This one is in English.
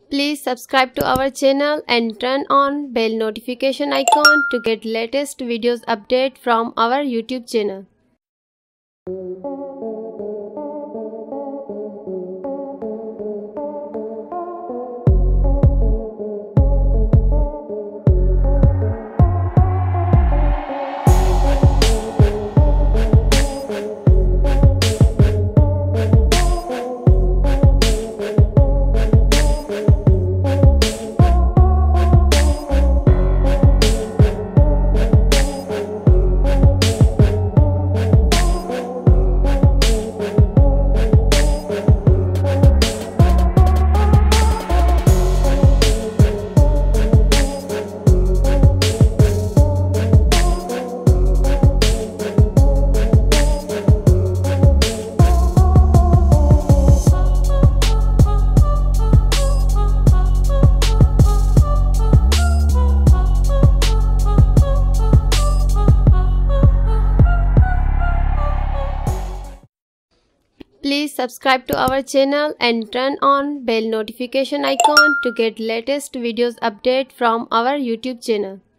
Please subscribe to our channel and turn on bell notification icon to get latest videos update from our YouTube channel. Please subscribe to our channel and turn on bell notification icon to get latest videos update from our YouTube channel.